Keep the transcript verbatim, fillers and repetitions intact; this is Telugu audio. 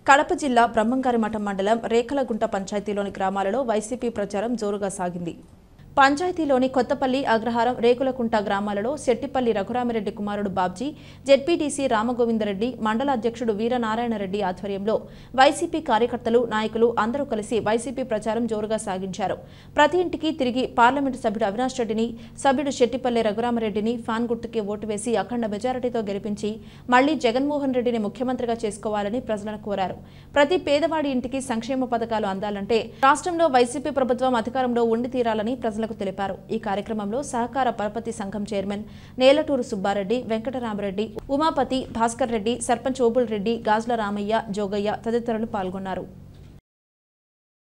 కడప జిల్లా బ్రహ్మంగారిమఠం మండలం రేఖలగుంట పంచాయతీలోని గ్రామాలలో వైసీపీ ప్రచారం జోరుగా సాగింది. పంచాయతీలోని కొత్తపల్లి, అగ్రహారం, రేకులకుంట గ్రామాలలో శెట్టిపల్లి రఘురామిరెడ్డి కుమారుడు బాబ్జీ, జెడ్పీటీసీ రామగోవిందరెడ్డి, మండల అధ్యక్షుడు వీరనారాయణరెడ్డి ఆధ్వర్యంలో వైసీపీ కార్యకర్తలు, నాయకులు అందరూ కలిసి వైసీపీ ప్రచారం జోరుగా సాగించారు. ప్రతి ఇంటికి తిరిగి పార్లమెంటు సభ్యుడు అవినాష్ రెడ్డిని, సభ్యుడు శెట్టిపల్లి రఘురామిరెడ్డిని ఫ్యాన్ గుర్తుకి ఓటు వేసి అఖండ మెజారిటీతో గెలిపించి మళ్లీ జగన్మోహన్ రెడ్డిని ముఖ్యమంత్రిగా చేసుకోవాలని ప్రజలను కోరారు. ప్రతి పేదవాడి ఇంటికి సంక్షేమ పథకాలు అందాలంటే రాష్ట్రంలో వైసీపీ ప్రభుత్వం అధికారంలో ఉండి తీరాలని ప్రజలు తెలిపారు. ఈ కార్యక్రమంలో సహకార పరపతి సంఘం చైర్మన్ నేలటూరు సుబ్బారెడ్డి, వెంకటరామరెడ్డి, ఉమాపతి, భాస్కర్ రెడ్డి, సర్పంచ్ ఓబుల్ రెడ్డి, గాజుల రామయ్య, జోగయ్య తదితరులు పాల్గొన్నారు.